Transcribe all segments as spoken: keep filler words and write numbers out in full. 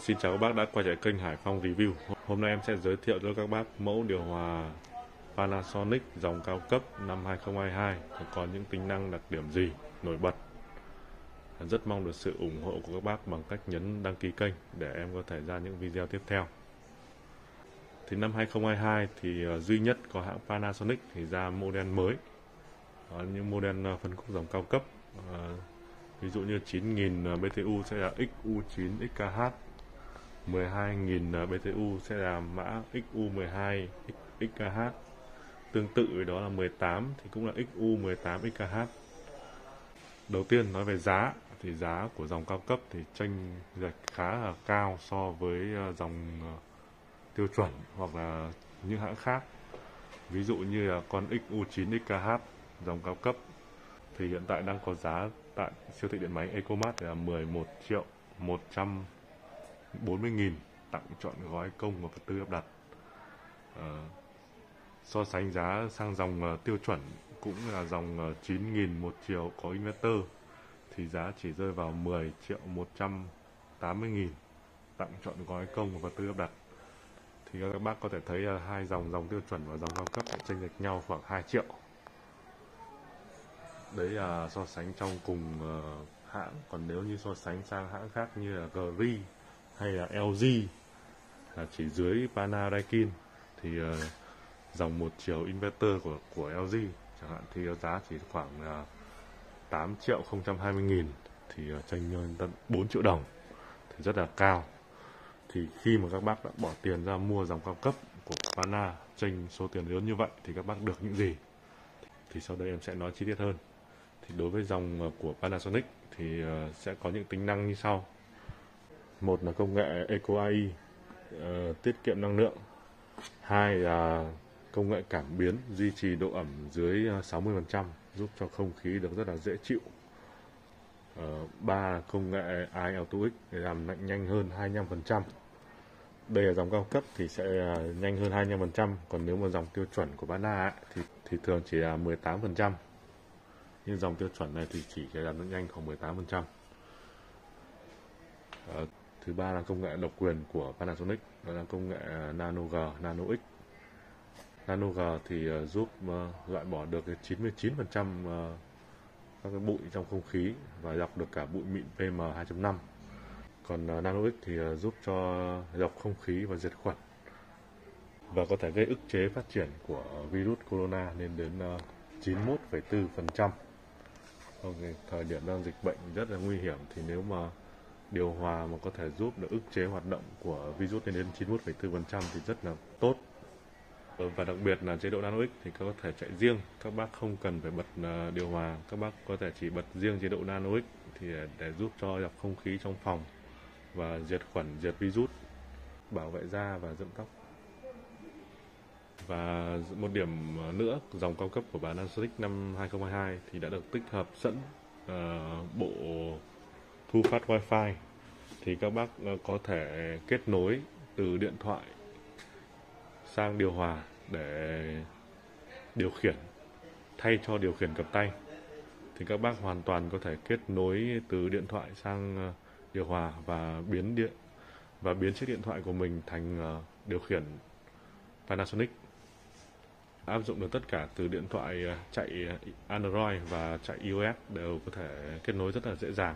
Xin chào các bác đã quay trở lại kênh Hải Phong Review. Hôm nay em sẽ giới thiệu cho các bác mẫu điều hòa Panasonic dòng cao cấp năm hai không hai hai có những tính năng đặc điểm gì nổi bật. Rất mong được sự ủng hộ của các bác bằng cách nhấn đăng ký kênh để em có thể ra những video tiếp theo. Thì năm hai không hai hai thì duy nhất có hãng Panasonic thì ra model mới, những model phân khúc dòng cao cấp. Ví dụ như chín nghìn bê tê u sẽ là ích u chín ích ca hát, mười hai nghìn bê tê u sẽ là mã ích u mười hai ích ca hát. Tương tự với đó là mười tám thì cũng là ích u mười tám ích ca hát. Đầu tiên nói về giá thì giá của dòng cao cấp thì chênh lệch khá là cao so với dòng tiêu chuẩn hoặc là những hãng khác. Ví dụ như là con ích u chín ích ca hát dòng cao cấp thì hiện tại đang có giá tại siêu thị điện máy Ecomart là mười một triệu một trăm bốn mươi nghìn, tặng chọn gói công và vật tư áp đặt. À, so sánh giá sang dòng uh, tiêu chuẩn cũng là dòng uh, chín nghìn một chiều có inverter thì giá chỉ rơi vào mười triệu một trăm tám mươi nghìn, tặng chọn gói công và vật tư áp đặt. Thì các bác có thể thấy uh, hai dòng dòng tiêu chuẩn và dòng cao cấp chênh lệch nhau khoảng hai triệu. Đấy là so sánh trong cùng uh, hãng. Còn nếu như so sánh sang hãng khác như là Gree hay là lờ giê là chỉ dưới Panasonic thì uh, dòng một chiều inverter của của lờ giê chẳng hạn thì giá chỉ khoảng uh, tám triệu không trăm hai mươi nghìn, thì uh, chênh tận bốn triệu đồng, thì rất là cao. Thì khi mà các bác đã bỏ tiền ra mua dòng cao cấp của Pana chênh số tiền lớn như vậy thì các bác được những gì, thì sau đây em sẽ nói chi tiết hơn. Thì đối với dòng uh, của Panasonic thì uh, sẽ có những tính năng như sau. Một là công nghệ Eco a i, uh, tiết kiệm năng lượng. Hai là công nghệ cảm biến duy trì độ ẩm dưới sáu mươi phần trăm, giúp cho không khí được rất là dễ chịu. Uh, ba là công nghệ i Auto X để làm lạnh nhanh hơn hai mươi lăm phần trăm. Đây là dòng cao cấp thì sẽ uh, nhanh hơn hai mươi lăm phần trăm, còn nếu mà dòng tiêu chuẩn của Pana ấy, thì thì thường chỉ là mười tám phần trăm. Nhưng dòng tiêu chuẩn này thì chỉ làm lạnh nhanh khoảng mười tám phần trăm. Uh, Thứ ba là công nghệ độc quyền của Panasonic, đó là công nghệ Nano G, Nano X. Nano G thì uh, giúp uh, loại bỏ được chín mươi chín phần trăm uh, các cái bụi trong không khí và lọc được cả bụi mịn pê em hai chấm năm. Còn uh, Nano X thì uh, giúp cho lọc không khí và diệt khuẩn và có thể gây ức chế phát triển của virus corona lên đến uh, chín mươi mốt phẩy bốn phần trăm. Okay, thời điểm đang dịch bệnh rất là nguy hiểm thì nếu mà điều hòa mà có thể giúp được ức chế hoạt động của virus lên đến chín mươi mốt phẩy bốn phần trăm thì rất là tốt. Và đặc biệt là chế độ Nano X thì có thể chạy riêng, các bác không cần phải bật điều hòa, các bác có thể chỉ bật riêng chế độ Nano X thì để giúp cho lọc không khí trong phòng và diệt khuẩn, diệt virus, bảo vệ da và dưỡng tóc. Và một điểm nữa, dòng cao cấp của Panasonic năm hai không hai hai thì đã được tích hợp sẵn uh, bộ thu phát Wi-Fi, thì các bác có thể kết nối từ điện thoại sang điều hòa để điều khiển thay cho điều khiển cầm tay. Thì các bác hoàn toàn có thể kết nối từ điện thoại sang điều hòa và biến điện và biến chiếc điện thoại của mình thành điều khiển Panasonic. Áp dụng được tất cả từ điện thoại chạy Android và chạy iOS đều có thể kết nối rất là dễ dàng.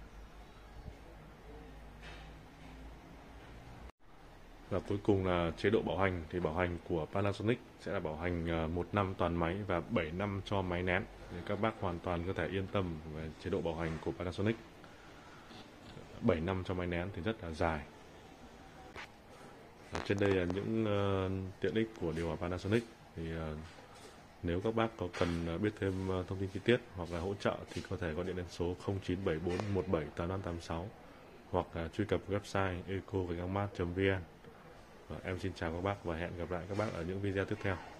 Và cuối cùng là chế độ bảo hành, thì bảo hành của Panasonic sẽ là bảo hành một năm toàn máy và bảy năm cho máy nén. Thì các bác hoàn toàn có thể yên tâm về chế độ bảo hành của Panasonic. bảy năm cho máy nén thì rất là dài. Ở trên đây là những uh, tiện ích của điều hòa Panasonic. Thì uh, nếu các bác có cần biết thêm uh, thông tin chi tiết hoặc là hỗ trợ thì có thể gọi điện đến số không chín bảy bốn một bảy tám năm tám sáu hoặc uh, truy cập website eco gạch ngang mát chấm vn. Em xin chào các bác và hẹn gặp lại các bác ở những video tiếp theo.